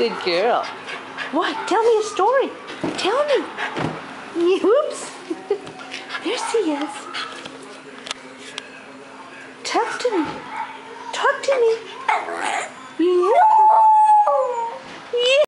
Good girl. What? Tell me a story. Tell me. Whoops.